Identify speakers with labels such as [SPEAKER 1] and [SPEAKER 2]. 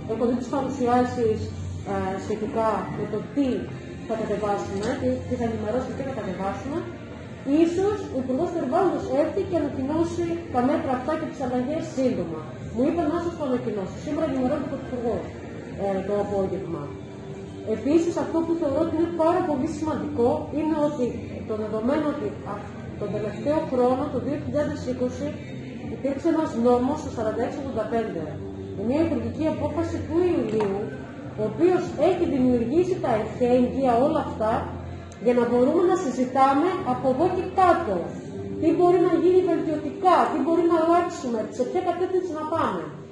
[SPEAKER 1] έχω δει τις παρουσιάσεις σχετικά με το τι θα κατεβάσουμε, τι θα ενημερώσουμε και θα κατεβάσουμε. Ίσως ο Υπουργός Περιβάλλοντος έρθει και ανακοινώσει τα μέτρα αυτά και τις αλλαγές σύντομα. Μου είπε να σας το ανακοινώσω. Σήμερα ενημερώνω τον Υπουργό το απόγευμα. Επίσης, αυτό που θεωρώ ότι είναι πάρα πολύ σημαντικό είναι ότι το δεδομένο ότι τον τελευταίο χρόνο, το 2020, υπήρξε ένας νόμος, το 4685, μια υπουργική απόφαση του Ιουλίου, ο οποίος έχει δημιουργήσει τα εχέγγυα όλα αυτά για να μπορούμε να συζητάμε από εδώ και κάτω. Τι μπορεί να γίνει βελτιωτικά, τι μπορεί να αλλάξουμε, σε ποια κατεύθυνση να πάμε.